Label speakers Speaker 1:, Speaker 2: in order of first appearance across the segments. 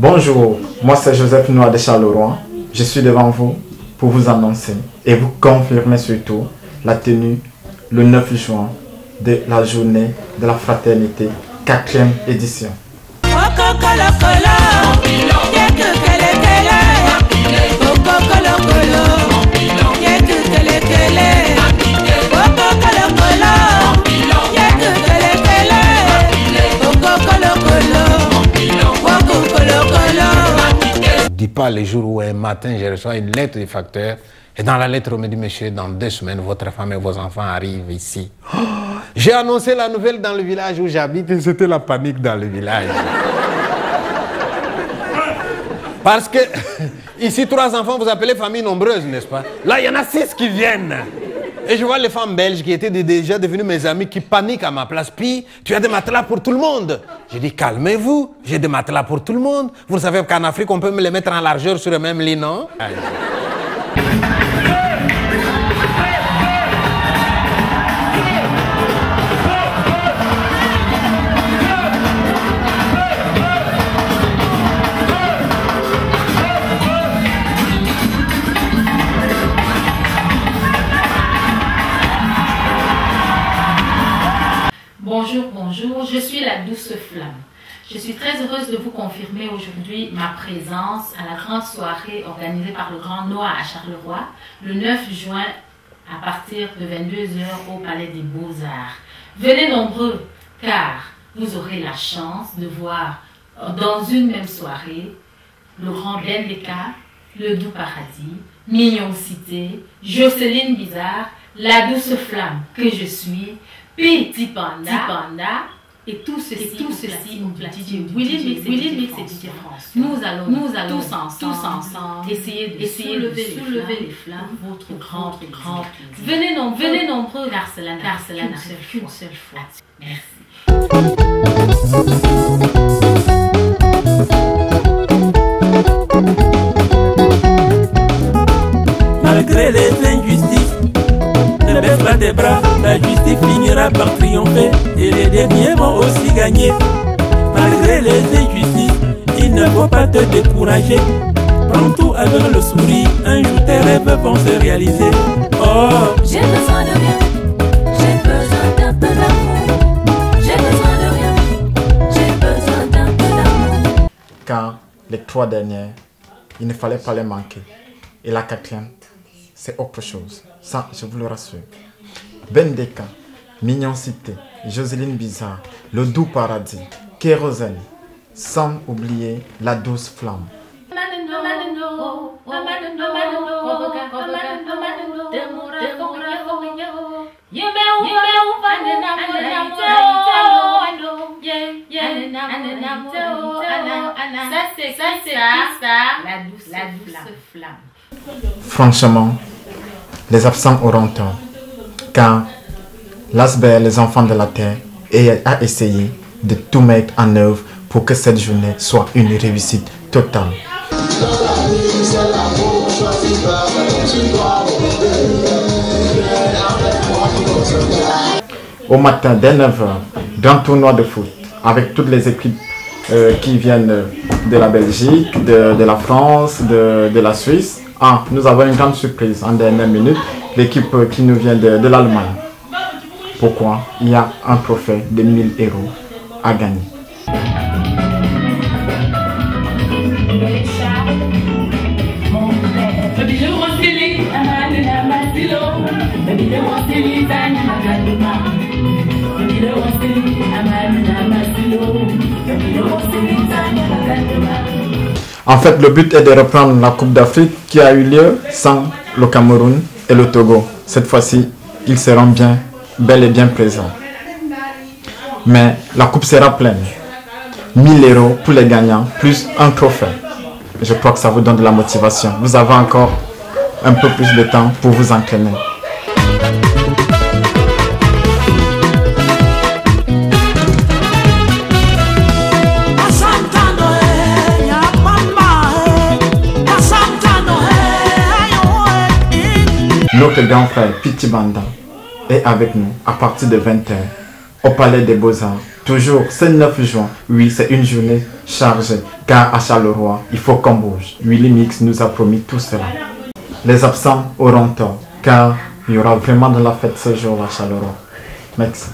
Speaker 1: Bonjour, moi c'est Joseph Noir de Charleroi. Je suis devant vous pour vous annoncer et vous confirmer surtout la tenue le 9 juin de la journée de la fraternité 4e édition.
Speaker 2: Je ne dis pas les jours où un matin je reçois une lettre du facteur et dans la lettre on me dit monsieur dans 2 semaines votre femme et vos enfants arrivent ici. Oh, j'ai annoncé la nouvelle dans le village où j'habite et c'était la panique dans le village. Parce que ici 3 enfants vous appelez famille nombreuse, n'est-ce pas? Là il y en a 6 qui viennent. Et je vois les femmes belges qui étaient déjà devenues mes amies qui paniquent à ma place. Puis, tu as des matelas pour tout le monde. Je dis, calmez-vous, j'ai des matelas pour tout le monde. Vous savez qu'en Afrique, on peut me les mettre en largeur sur le même lit, non?
Speaker 3: Bonjour, bonjour, je suis la douce flamme. Je suis très heureuse de vous confirmer aujourd'hui ma présence à la grande soirée organisée par le Grand Noah à Charleroi, le 9 juin à partir de 22 h au Palais des Beaux-Arts. Venez nombreux car vous aurez la chance de voir dans une même soirée le Grand Bendeka, le Doux Paradis, Mignon Cité, Jocelyne Bizarre, la douce flamme que je suis, Petit Panda et tout ceci au platine Willy Mix et DJ France. Nous allons tous ensemble essayer de soulever les flammes, votre grand. Venez nombreux car cela n'a qu'une seule fois. Merci.
Speaker 4: Malgré les injustices, ne baisse pas tes bras, la justice finira par triompher et les derniers vont aussi gagner. Malgré les injustices, il ne faut pas te décourager. Prends tout avec le sourire, un jour tes rêves vont se réaliser. Oh,
Speaker 5: j'ai besoin de rien, j'ai besoin d'un peu d'amour. J'ai besoin de rien, j'ai besoin d'un peu d'amour.
Speaker 1: Car les 3 dernières, il ne fallait pas les manquer. Et la 4e, c'est autre chose. Ça, je vous le rassure. Bendeka, Mignon Cité, Jocelyne Bizarre, le Doux Paradis, Kérosène, sans oublier la douce flamme.
Speaker 3: La douce flamme.
Speaker 1: Franchement, les absents auront tort, car l'ASBER, les enfants de la terre, a essayé de tout mettre en œuvre pour que cette journée soit une réussite totale. Au matin, dès 9 h, grand tournoi de foot avec toutes les équipes qui viennent de la Belgique, de la France, de la Suisse. Ah, nous avons une grande surprise en dernière minute, l'équipe qui nous vient de l'Allemagne. Pourquoi? Il y a un trophée de 1000 € à gagner. En fait, le but est de reprendre la Coupe d'Afrique qui a eu lieu sans le Cameroun et le Togo. Cette fois-ci, ils seront bel et bien présents. Mais la coupe sera pleine. 1000 € pour les gagnants, plus un trophée. Je crois que ça vous donne de la motivation. Vous avez encore un peu plus de temps pour vous entraîner. Notre grand frère Petit Banda est avec nous à partir de 20 h au Palais des Beaux-Arts Toujours, c'est 9 juin. Oui, c'est une journée chargée, car à Charleroi, il faut qu'on bouge. Willy Mix nous a promis tout cela. Les absents auront tort, car il y aura vraiment de la fête ce jour à Charleroi. Merci.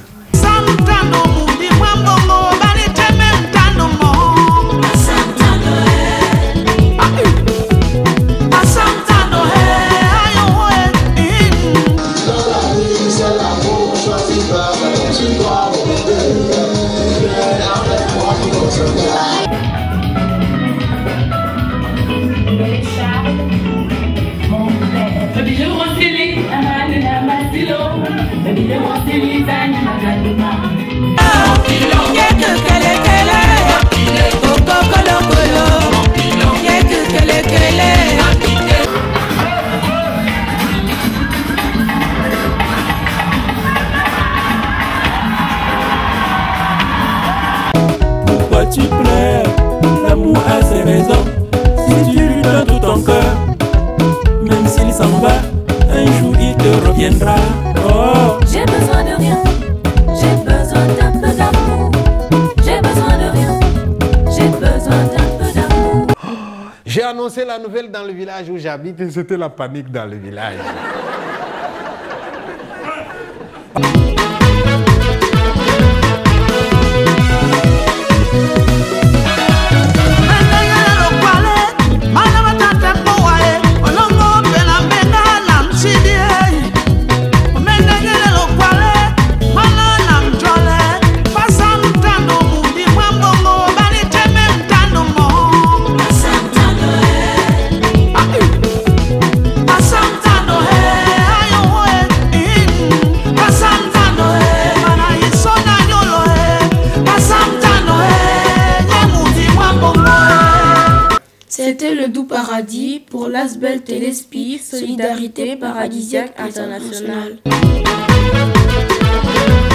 Speaker 4: Pourquoi tu pleures? L'amour a ses raisons. Si tu lui donnes tout ton cœur, même s'il s'en va, un jour il te reviendra. Oh.
Speaker 5: J'ai besoin de rien, j'ai besoin d'un peu d'amour. J'ai besoin de rien, j'ai besoin d'un peu d'amour.
Speaker 2: J'ai annoncé la nouvelle dans le village où j'habite et c'était la panique dans le village.
Speaker 6: C'était le Doux Paradis pour l'Asbel Téléspi, Solidarité Paradisiaque Internationale.